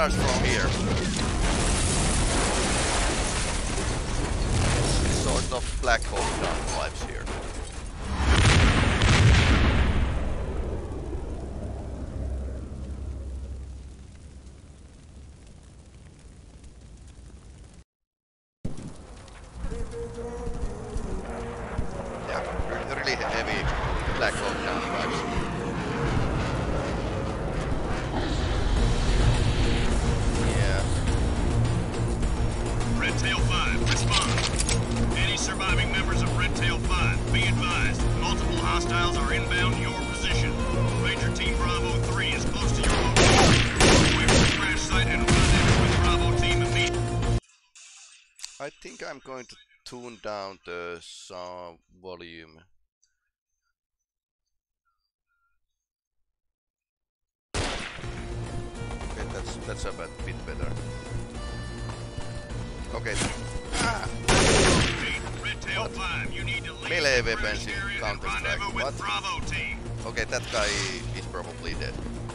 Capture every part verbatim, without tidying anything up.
starts from here. Sort of Black Hole Down vibes here. Yeah, really heavy Black Hole Down vibes. Red Tail five, respond. Any surviving members of Red Tail five, be advised. Multiple hostiles are inbound your position. Ranger Team Bravo three is close to your location. Walk away from the crash site and rendezvous with Bravo Team immediately. I think I'm going to tune down the sound volume. Okay, that's that's a bit better. Okay. Ah. Red Tail five, you need to leave Melee the weapons in area and Counter-Strike. rendezvous with What? Bravo Team. Okay, that guy is probably dead.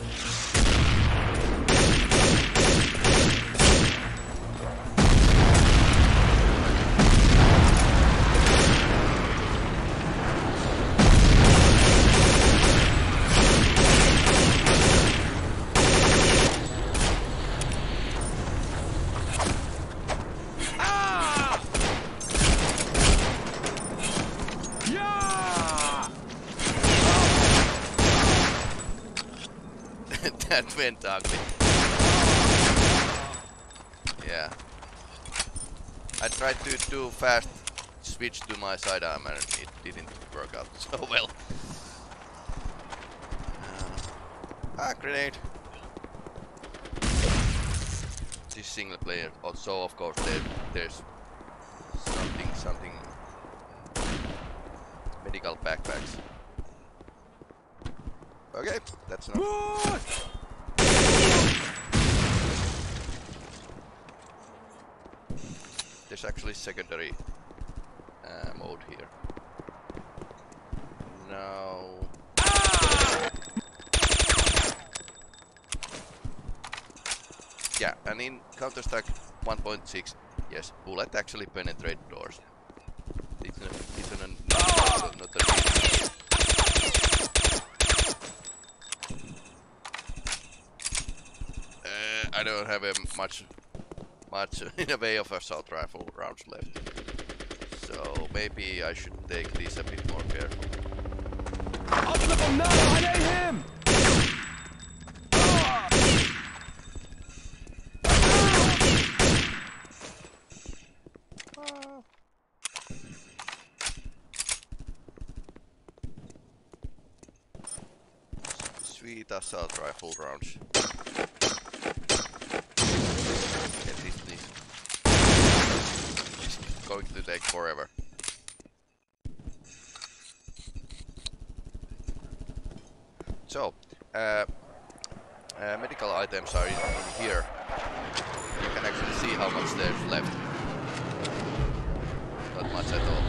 That went ugly. Yeah. I tried to do fast switch to my sidearm and it didn't work out so well. Uh, ah, grenade. This single player. Also, of course, there, there's something, something. Medical backpacks. Okay, that's enough. There's actually secondary uh, mode here. Now. Yeah, and in Counter-Strike one point six, yes, bullet actually penetrate doors. It's, a, it's an, not, not a uh, I don't have a much much in a way of assault rifle rounds left, so maybe I should take this a bit more careful. I'll flip him now! I ate him! Sweet assault rifle rounds. Get this, please. It's going to take forever. So, uh, uh, medical items are in, in here. You can actually see how much there's left. Not much at all.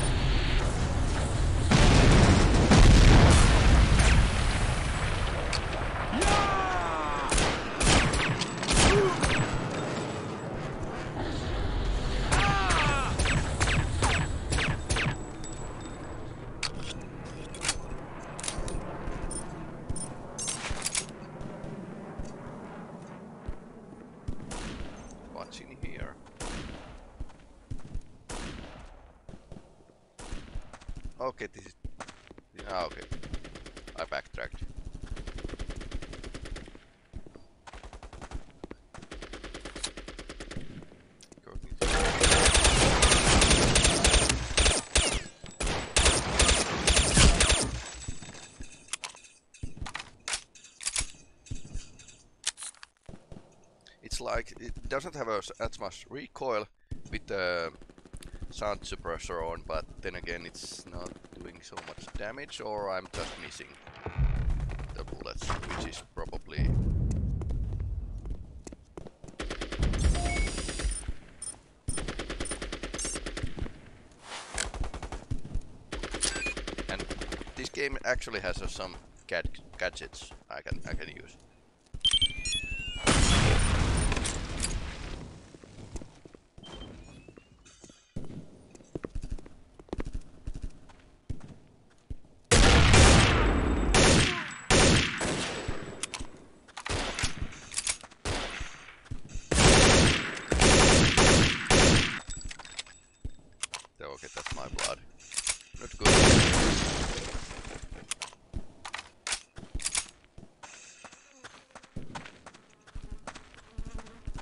What's in here? Okay, this is... Ah, okay. I backtracked. It's like it doesn't have as, as much recoil with the sound suppressor on, but then again it's not doing so much damage, or I'm just missing the bullets, which is probably... And this game actually has uh, some gad gadgets I can I can use.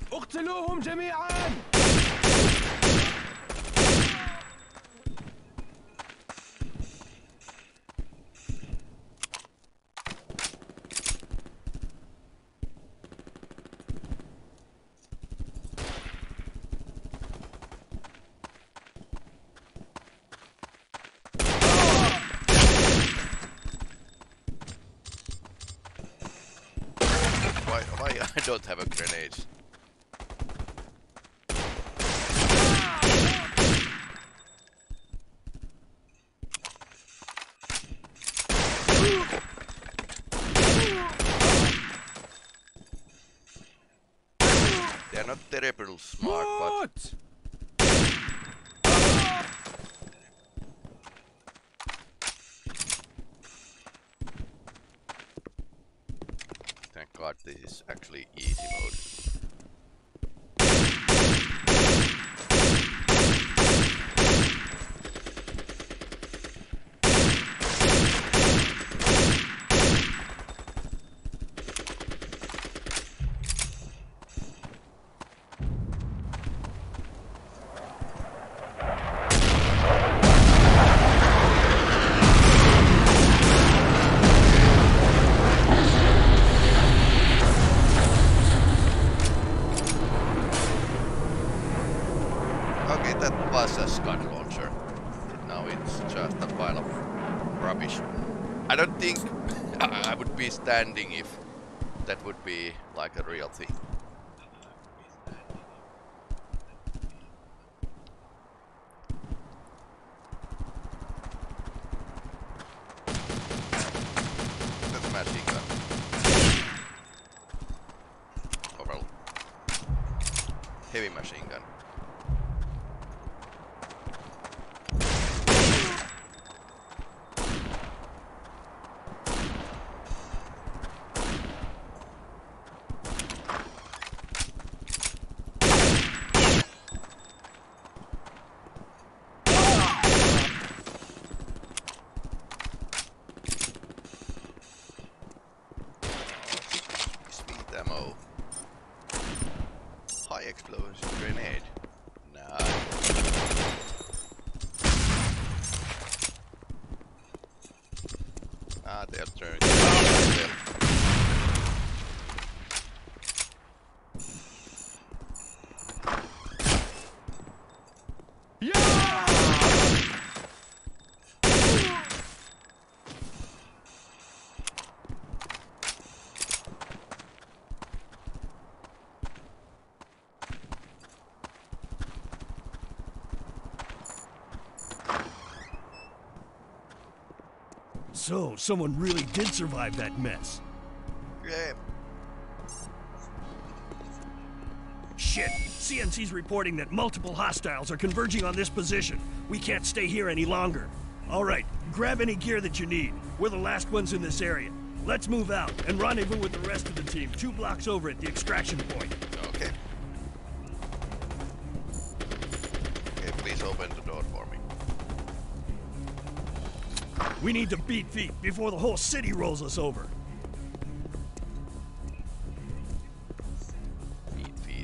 اقتلوهم جميعا. Why, why I don't have a grenade? They're not terrible smart, but موت. thank God this is actually easy mode. Okay, that was a Scud launcher. Now it's just a pile of rubbish. I don't think I would be standing if that would be like a real thing. That's a machine gun. Oh well. Heavy machine gun. Sweet ammo. High explosion grenade. Nice. Ah, they're turning. Yeah! So, someone really did survive that mess. Yeah. Shit! C N C's reporting that multiple hostiles are converging on this position. We can't stay here any longer. Alright, grab any gear that you need. We're the last ones in this area. Let's move out and rendezvous with the rest of the team two blocks over at the extraction point. Okay. Okay, please open the door for me. We need to beat feet before the whole city rolls us over. Feed, feed.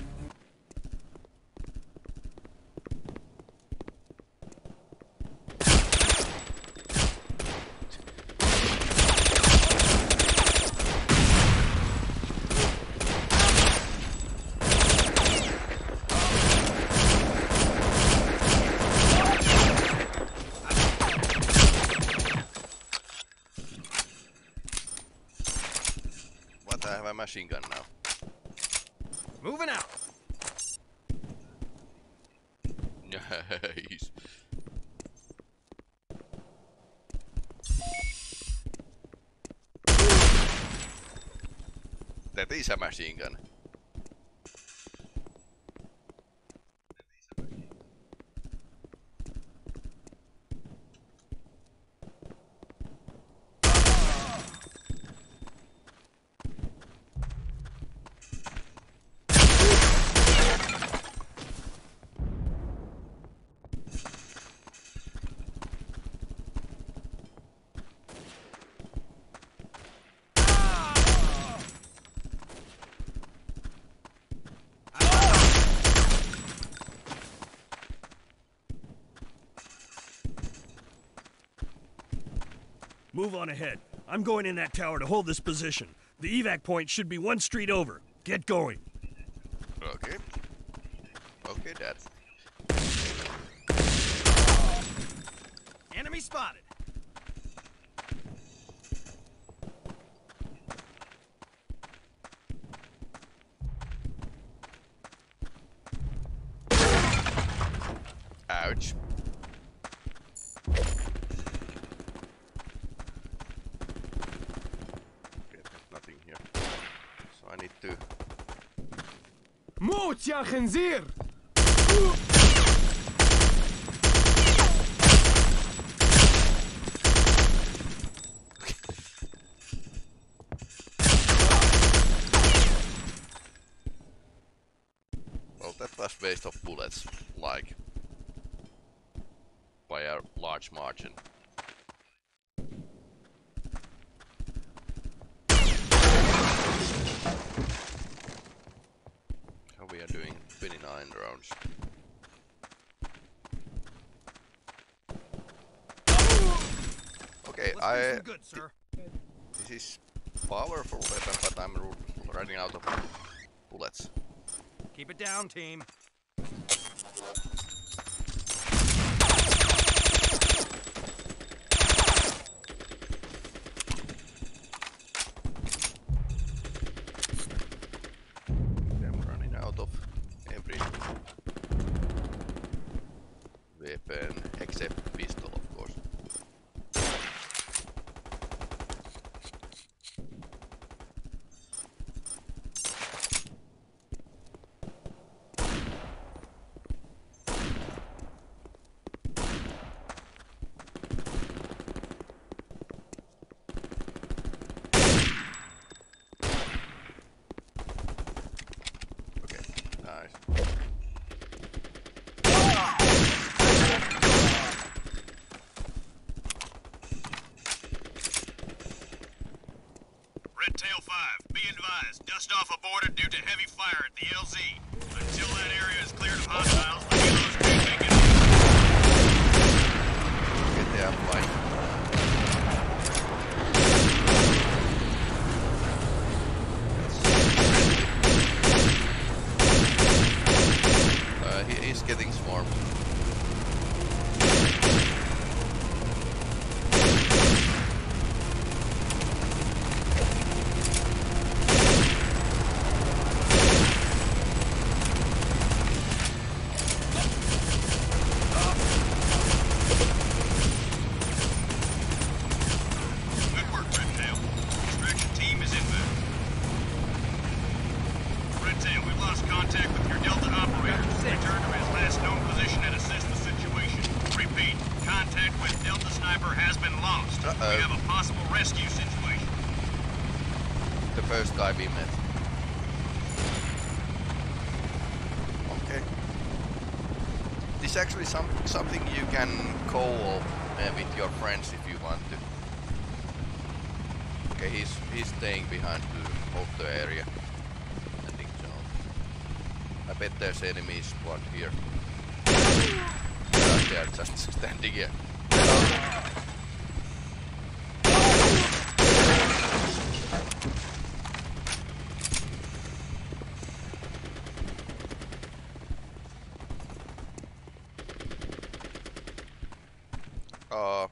What? I have a machine gun now. Moving out. Nice. That is a machine gun. move on ahead. I'm going in that tower to hold this position. The evac point should be one street over. Get going. Okay. Okay, Dad. Enemy spotted. Ouch. Okay, there's nothing here. So I need to... موت يا خنزير! Well, that was waste of bullets, like, by a large margin. How we are doing? twenty-nine rounds. Okay, I... Good, sir. This is powerful weapon, but I'm ru- running out of bullets. Keep it down, team. I'm running out of every weapon except pistol, of course. Nice. Red Tail five, be advised, dust off aborted due to heavy fire at the L Z. Until that area is cleared of hostiles, the helos can't make it. Get the uplight. Uh, he is getting swarmed. Good work, Red Tail. Extraction team is inbound. Red Tail, we've lost contact with your Delta operator. Return to his last known position and assess the situation. Repeat, contact with Delta Sniper has been lost. Uh-oh. We have a possible rescue situation. The first guy we met. Okay. This is actually some something you can co-op uh, with your friends if you want to. Okay, he's he's staying behind to hold the area. I think so. I bet there's enemies spawned here. Yeah, they are just standing here. Uh,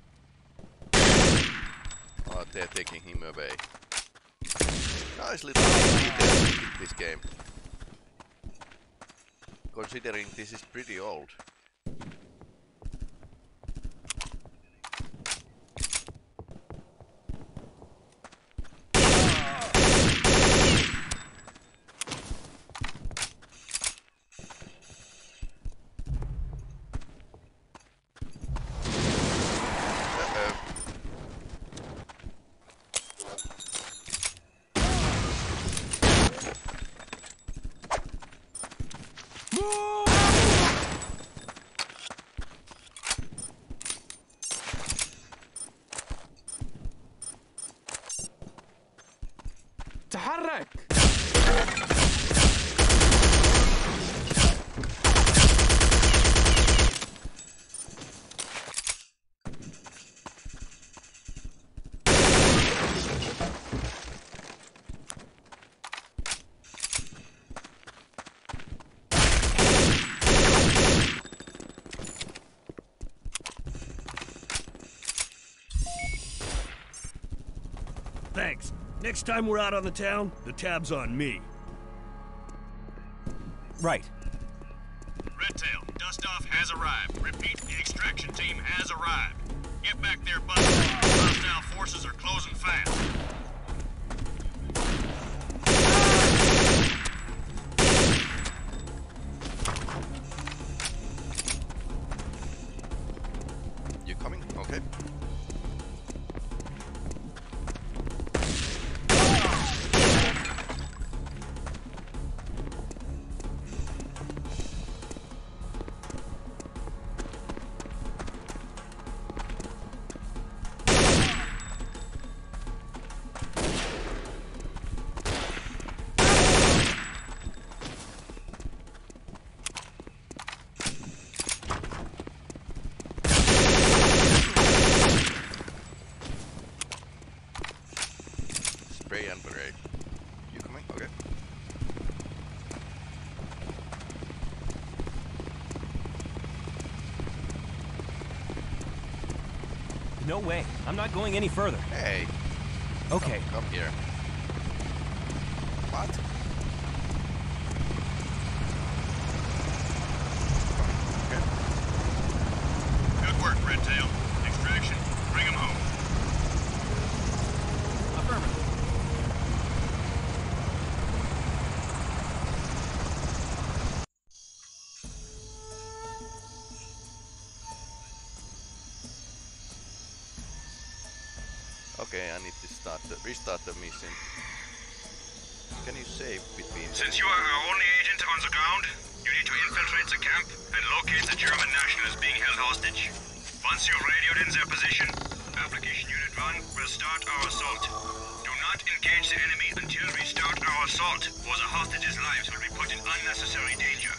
oh, they're taking him away. Nice little detail in this game. Considering this is pretty old. تحرك! Next time we're out on the town, the tab's on me. Right. Redtail, Dustoff has arrived. Repeat, the extraction team has arrived. Get back there, Buster. Hostile forces are closing fast. You coming? Okay. Spray and parade. You coming? Okay. No way. I'm not going any further. Hey, Okay. come here. What? Okay. Good work, Redtail. Extraction, bring him home. Affirmative. Okay, I need to start the restart the mission. Can you save between? Since you are our only agent on the ground, you need to infiltrate the camp and locate the German nationals being held hostage. Once you've radioed in their position, Application Unit one will start our assault. Do not engage the enemy until we start our assault, or the hostages' lives will be put in unnecessary danger.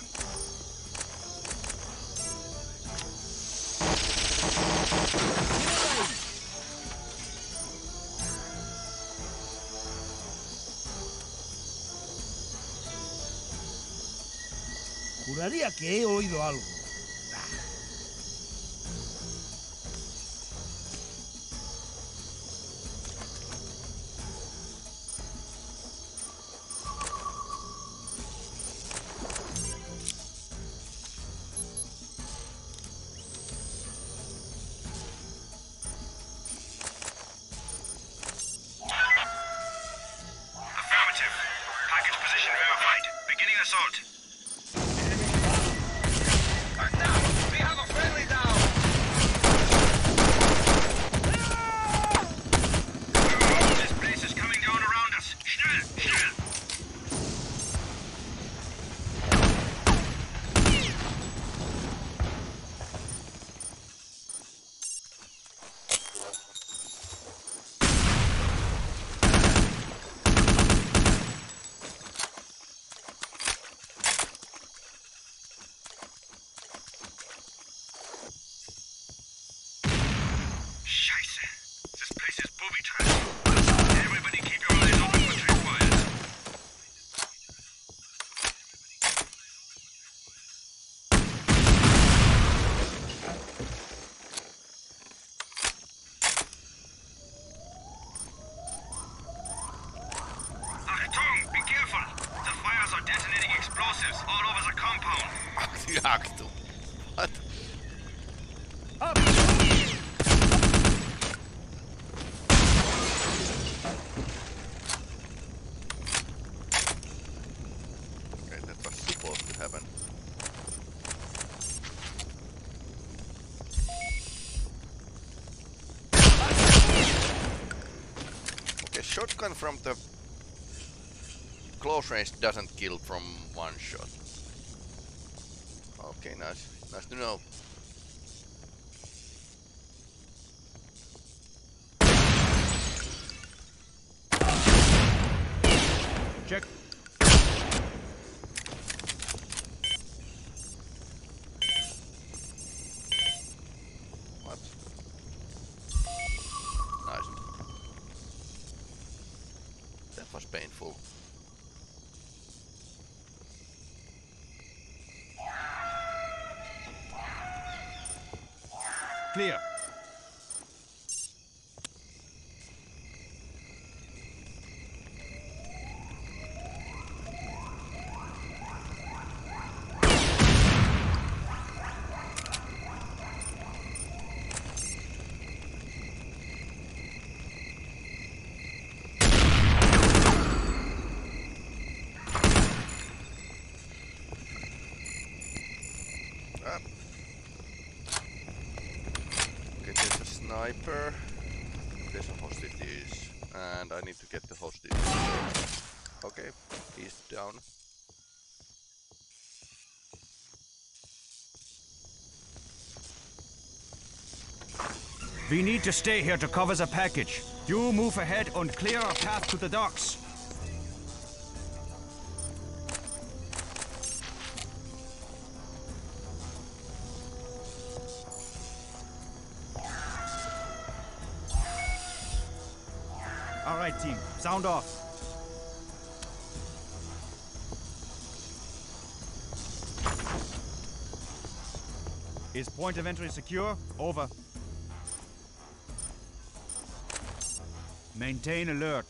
Juraría que he oído algo. Affirmative. Package position verified. Beginning assault. This place is coming down around us. Schnell, schnell. Scheiße. This place is booby-trapped. Everybody keep your eyes open for tripwires. Achtung! Be careful! The fires are detonating explosives all over the compound. Achtung. What? Up! Okay, that was supposed to happen. Okay, shotgun from the close range doesn't kill from one shot. Okay, nice. Nice to know. Check. What? Nice. That was painful. Clear. sniper. There's some hostages, and I need to get the hostages. Okay, he's down. We need to stay here to cover the package. You move ahead and clear our path to the docks. All right, team. Sound off. Is point of entry secure? Over. Maintain alert.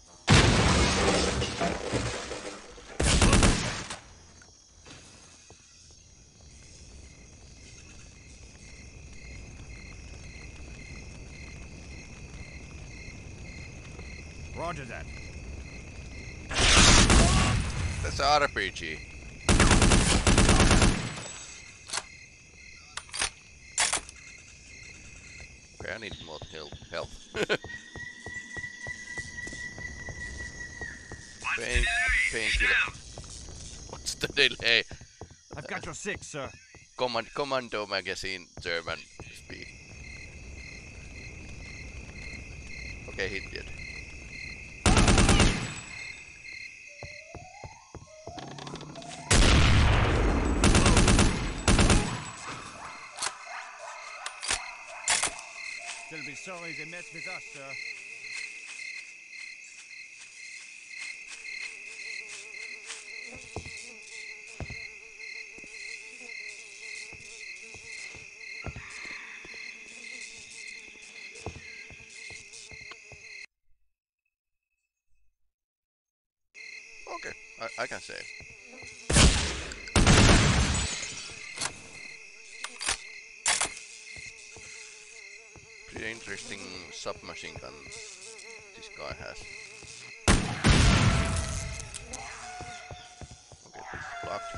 Roger that. That's R P G. Okay, I need more help. Help. Pain, painkiller. What's the delay? I've got your six, sir. Command, Commando magazine, German speak. Okay, he did. They'll be sorry they messed with us, sir. Okay, I, I can save. Pretty interesting submachine gun this guy has. Okay, this is blocked.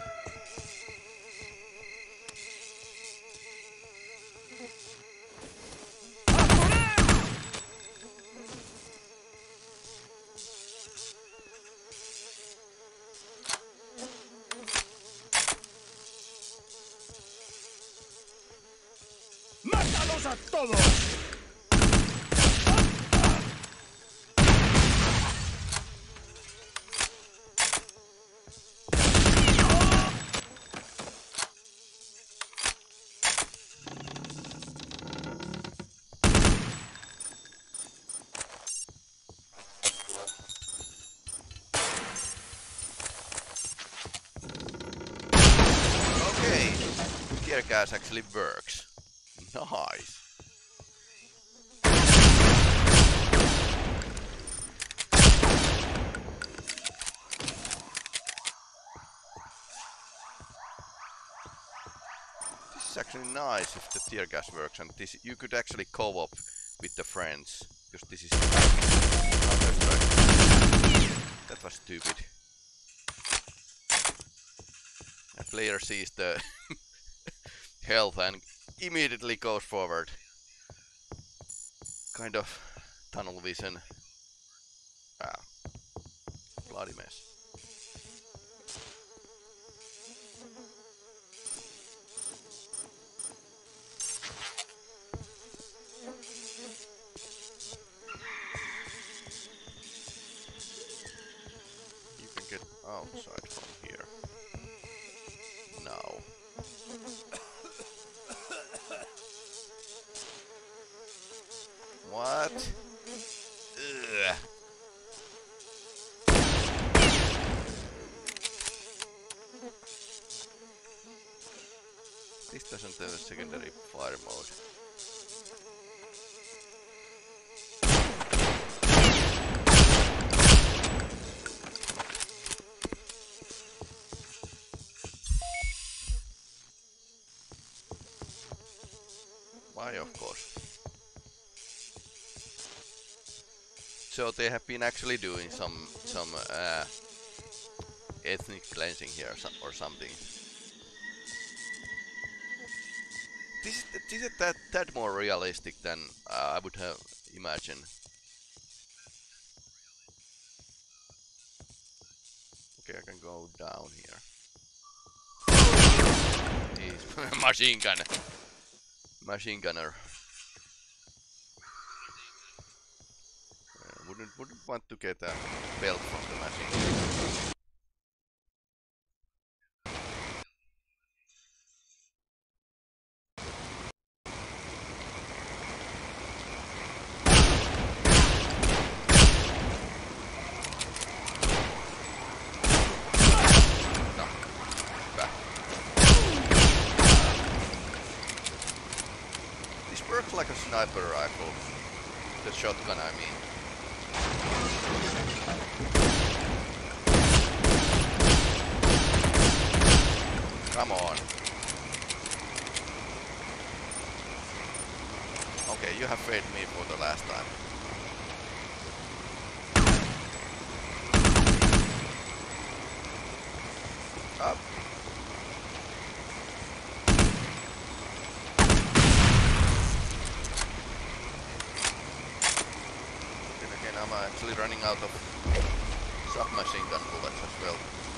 ¡Mátalos a todos! Okay, tear gas actually works. Nice. This is actually nice if the tear gas works, and this you could actually co-op with the friends, because this is that was stupid. A player sees the health and immediately goes forward. Kind of tunnel vision. Ah, bloody mess. You can get outside from here. Now. What? Ugh. This doesn't have a secondary fire mode. Why, of course. So they have been actually doing some some uh, ethnic cleansing here or, so or something. this is this is that that more realistic than uh, I would have imagined. Okay, I can go down here. He's machine gun, machine gunner. Uh, wouldn't wouldn't want to get a belt from the machine gun. Like a sniper rifle. The shotgun, I mean. Come on. Okay, you have failed me for the last time. Up. I'm actually running out of submachine gun bullets as well.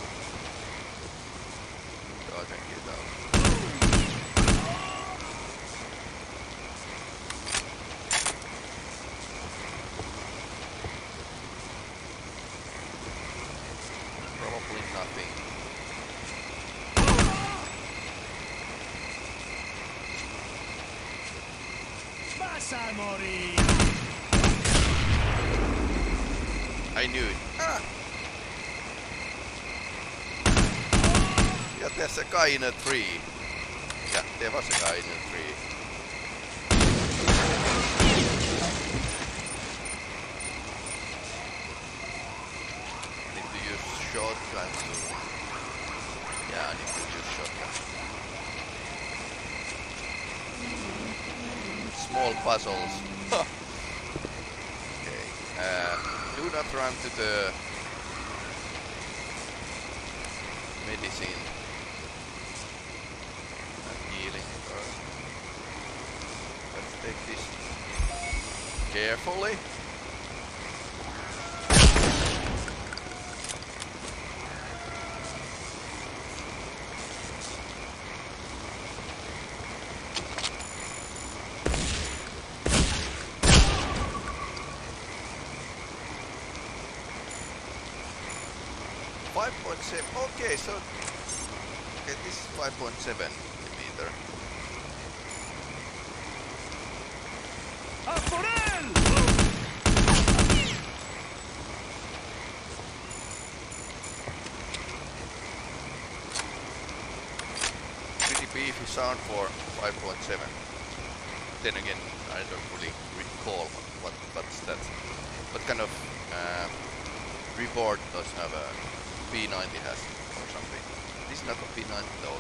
So I can get out. Probably nothing. Vas a morir. I knew it. Ah! Ja, there's a guy in a tree. Yeah, there was a guy in a tree. I need to use shotgun soon. Yeah, I need to use shotgun. Small puzzles. Okay. Uh, Do not run to the medicine and healing first. Let's take this carefully. five point seven. Okay, so okay, this is five point seven millimeter. ¡A por él! Pretty beefy sound for five point seven. Then again, I don't really recall what, what what's that. What kind of uh, report does have a P ninety has or something. This is not a P ninety though.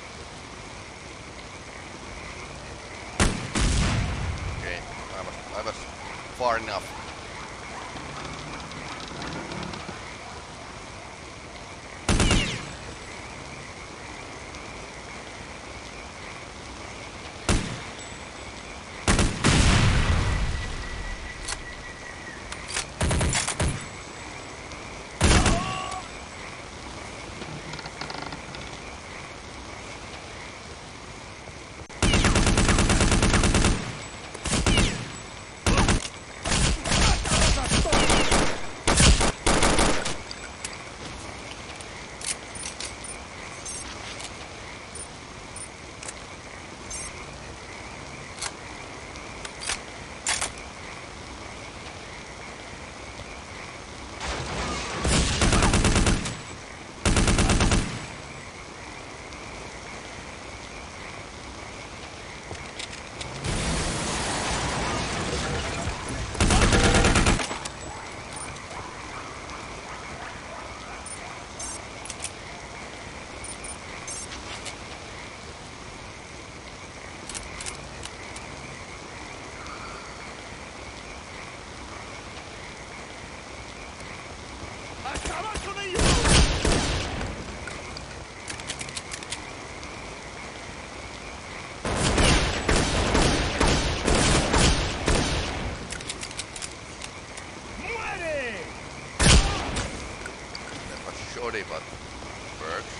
Okay, I was I was far enough. shoddy, but works.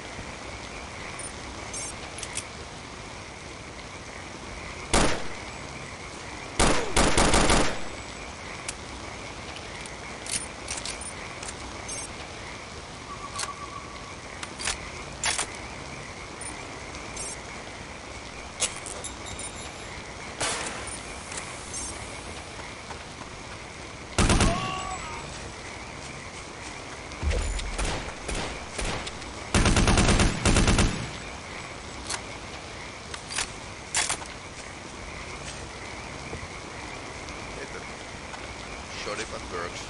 Shoddy, but works.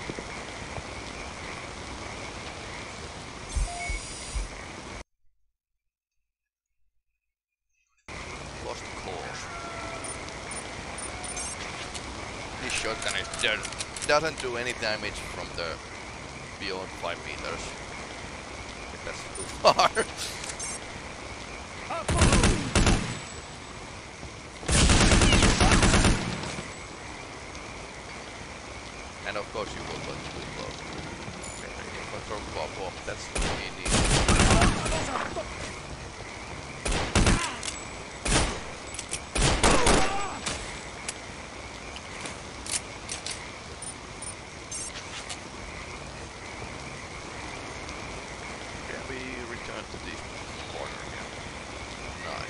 Lost cause. This shotgun is dead. Doesn't do any damage from the beyond five meters. If that's too far. And of course you will go too close. Okay, radio control pop off, that's what we need. Can we return to the corner again? Nice.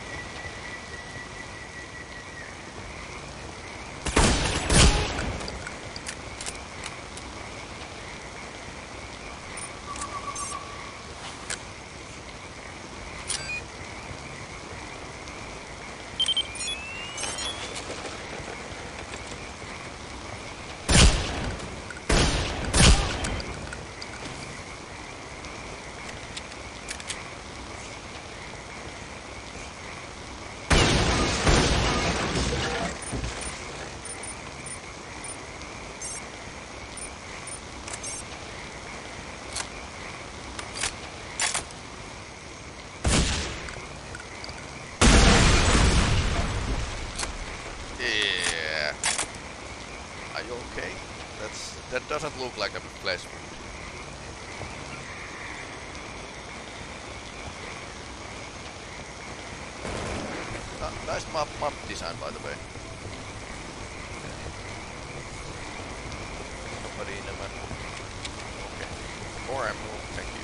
Yeah. Are you okay? That's that doesn't look like a flesh wound. Ah, nice map map design, by the way. Nobody in the map. Okay. More ammo, thank you.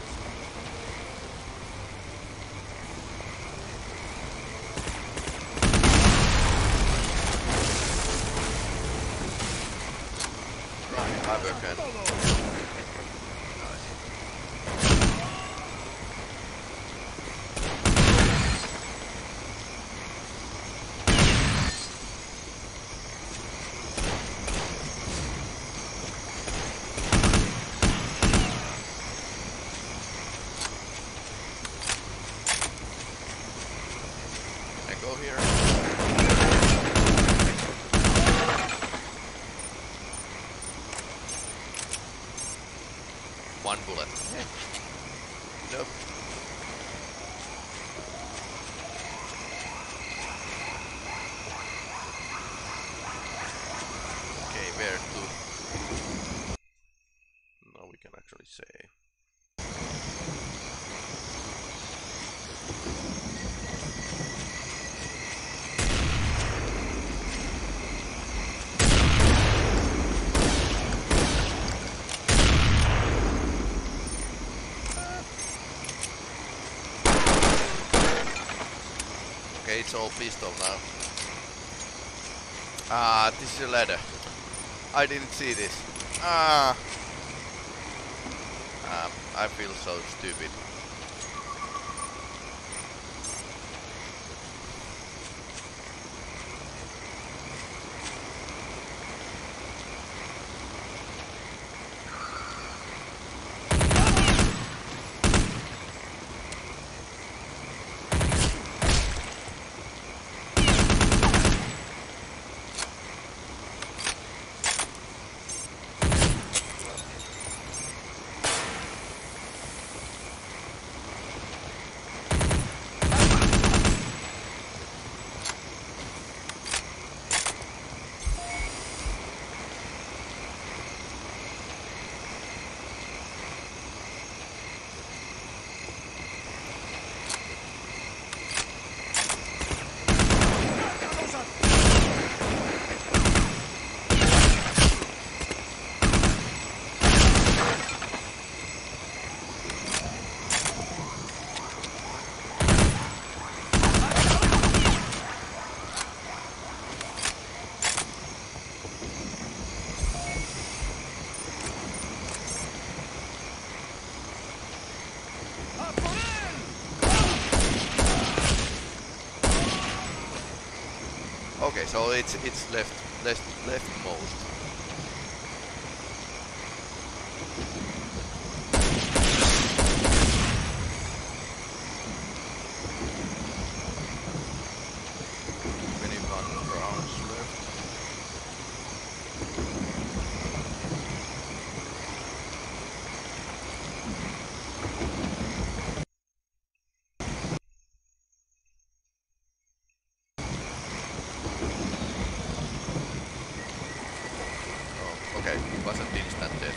Again. Nice. I go here. One bullet. Yeah. Nope. Okay, where to? Now we can actually say. Okay, it's all pistol now. Ah, this is a ladder. I didn't see this. Ah. Um, I feel so stupid. Okay, so it's it's left left leftmost. twenty-one rounds left. Oh, okay, it wasn't instant death.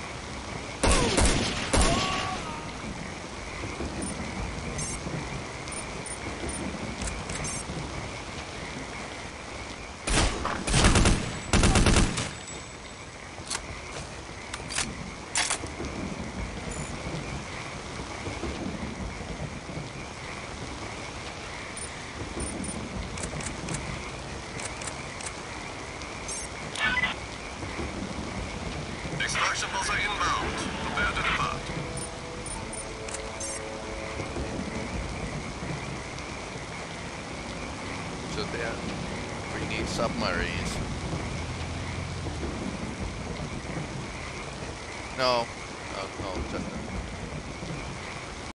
Explosives are inbound. Prepare to depart. So they are bringing submarines. No, no, no, just